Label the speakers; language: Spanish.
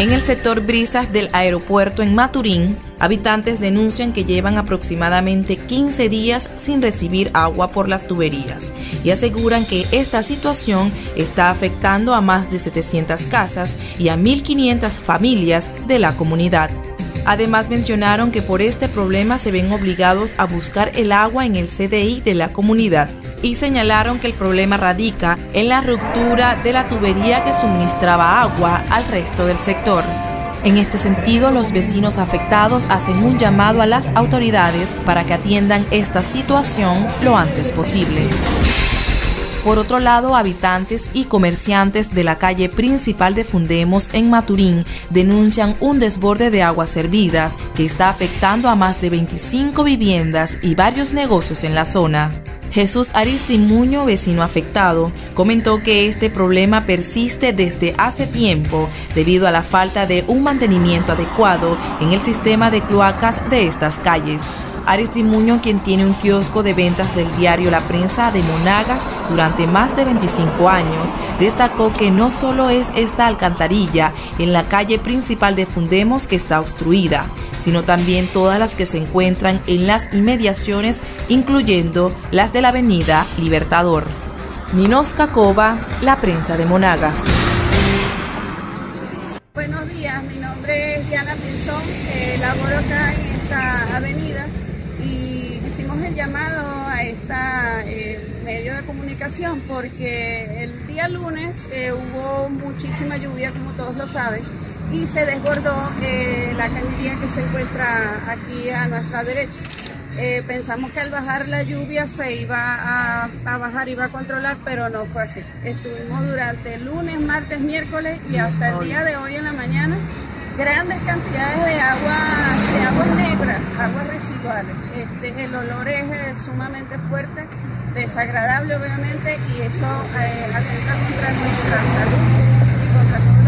Speaker 1: En el sector Brisas del aeropuerto en Maturín, habitantes denuncian que llevan aproximadamente 15 días sin recibir agua por las tuberías y aseguran que esta situación está afectando a más de 700 casas y a 1.500 familias de la comunidad. Además mencionaron que por este problema se ven obligados a buscar el agua en el CDI de la comunidad y señalaron que el problema radica en la ruptura de la tubería que suministraba agua al resto del sector. En este sentido, los vecinos afectados hacen un llamado a las autoridades para que atiendan esta situación lo antes posible. Por otro lado, habitantes y comerciantes de la calle principal de Fundemos en Maturín denuncian un desborde de aguas servidas que está afectando a más de 25 viviendas y varios negocios en la zona. Jesús Aristimuño, vecino afectado, comentó que este problema persiste desde hace tiempo debido a la falta de un mantenimiento adecuado en el sistema de cloacas de estas calles. Aristimuño, quien tiene un kiosco de ventas del diario La Prensa de Monagas durante más de 25 años, destacó que no solo es esta alcantarilla en la calle principal de Fundemos que está obstruida, sino también todas las que se encuentran en las inmediaciones, incluyendo las de la avenida Libertador. Ninosca Cova, La Prensa de Monagas.
Speaker 2: Buenos días, mi nombre es Diana Pinzón, laboro acá en esta avenida y hicimos el llamado a esta medio de comunicación porque el día lunes hubo muchísima lluvia, como todos lo saben, y se desbordó la cañería que se encuentra aquí a nuestra derecha. Pensamos que al bajar la lluvia se iba a bajar, iba a controlar, pero no fue así. Estuvimos durante lunes, martes, miércoles y hasta el día de hoy en la mañana grandes cantidades de aguas negras, aguas residuales. El olor es sumamente fuerte, desagradable obviamente, y eso atenta contra nuestra salud y contra